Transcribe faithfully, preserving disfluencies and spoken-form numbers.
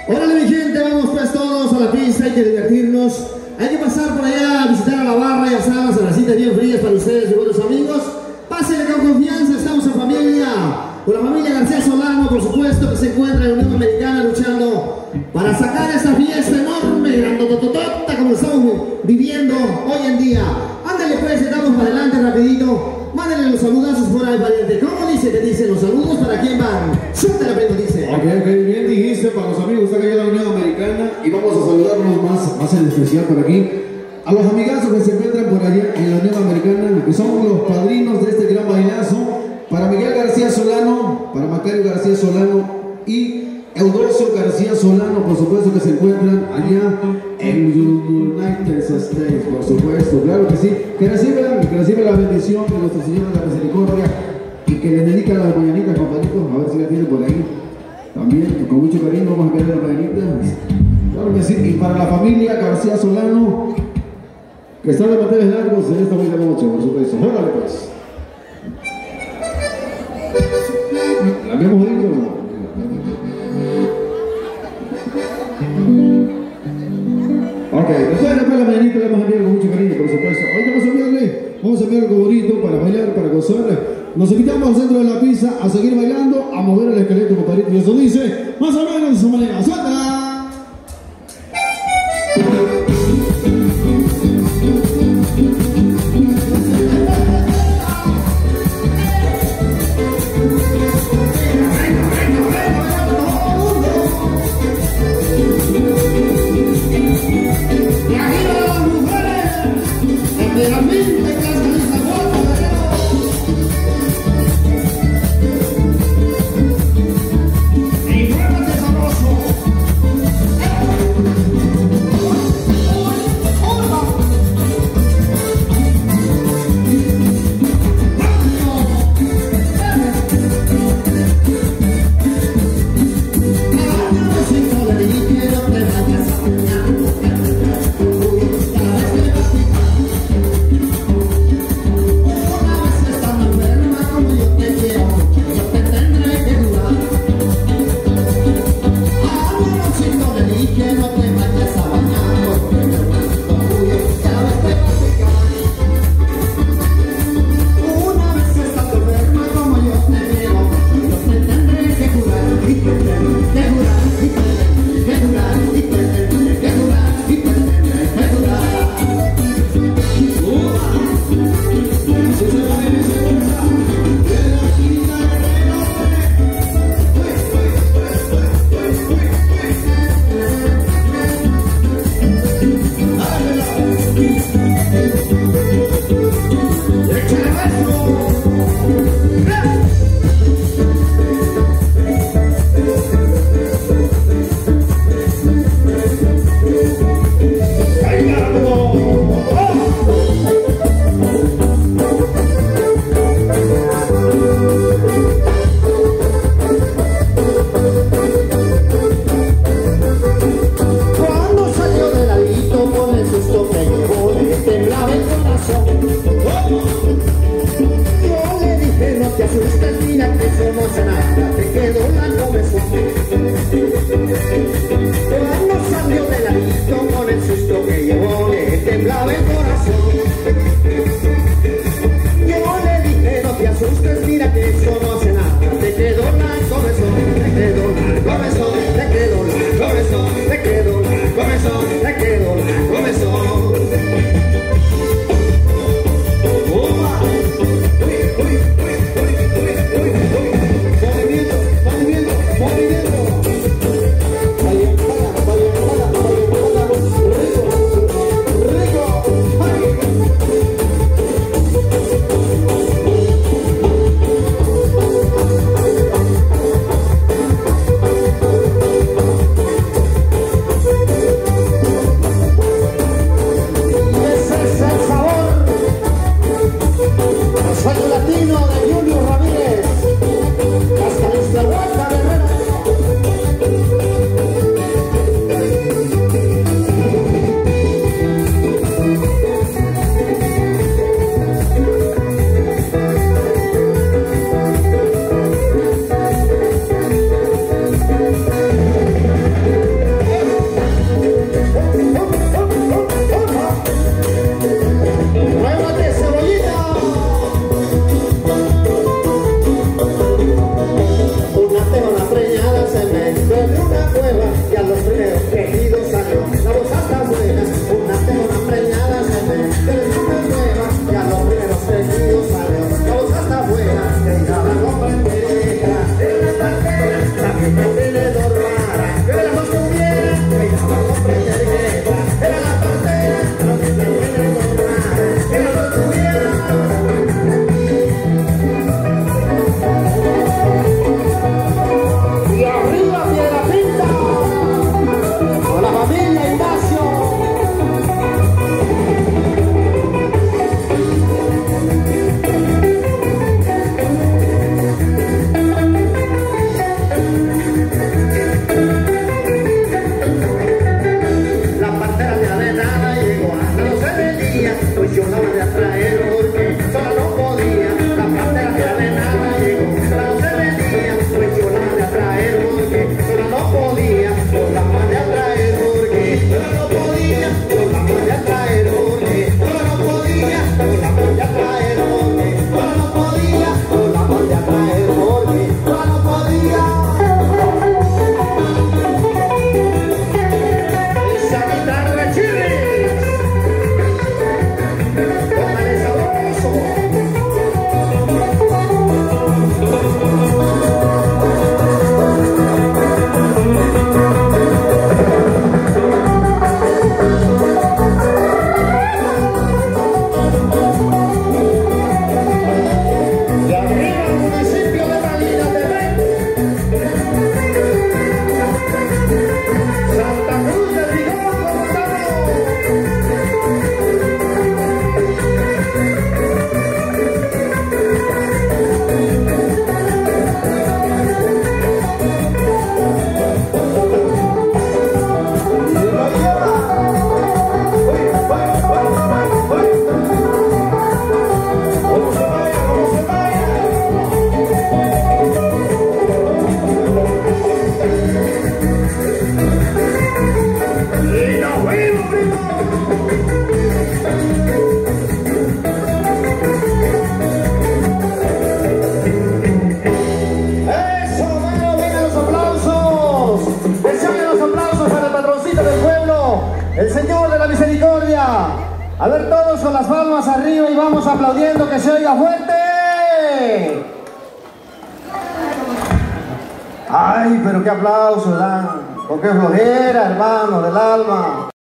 Órale mi gente, vamos pues todos a la pista, hay que divertirnos. Hay que pasar por allá a visitar a la barra, ya sabes, a las citas bien frías para ustedes y buenos amigos. Pásenle con confianza, estamos en familia. Con la familia García Solano, por supuesto, que se encuentra en la Unión Americana luchando para sacar esta fiesta enorme, grandototota, como lo estamos viviendo hoy en día. Ándale pues, damos para adelante rapidito. Mándenle los saludazos por ahí, pariente. ¿Cómo dice? Te dicen los saludos, ¿para quién van? Suéltala, primo, dice. Ok, ok, bien dijiste, para los amigos que están aquí en la Unión Americana. Y vamos a saludarnos más, más en especial por aquí a los amigazos que se encuentran por allá en la Unión Americana, que son los padrinos de este gran bailazo. Para Miguel García Solano, para Macario García Solano y Eudosio García Solano, por supuesto, que se encuentran allá en United States, por supuesto, claro que sí. Que reciban, que reciban la bendición de Nuestra Señora de la Misericordia y que les dedican las mañanitas, compañitos, a ver si la tienen por ahí. También, con mucho cariño, vamos a ver las mañanitas. Claro que sí. Y para la familia García Solano, que está de manteles largos en esta bonita noche, por supuesto. Órale pues. ¿La habíamos dicho? Ok, después después la mañanita le vamos a enviar con mucho cariño, por supuesto. Hoy vamos a enviarle, vamos a enviar algo bonito para bailar, para gozar. Nos invitamos al centro de la pista a seguir bailando, a mover el esqueleto, compadrito. Y eso dice, más o menos de esa manera. ¡Suelta! Y el Señor de la Misericordia. A ver, todos con las palmas arriba y vamos aplaudiendo, que se oiga fuerte. Ay, pero qué aplauso dan, con qué flojera, hermano del alma.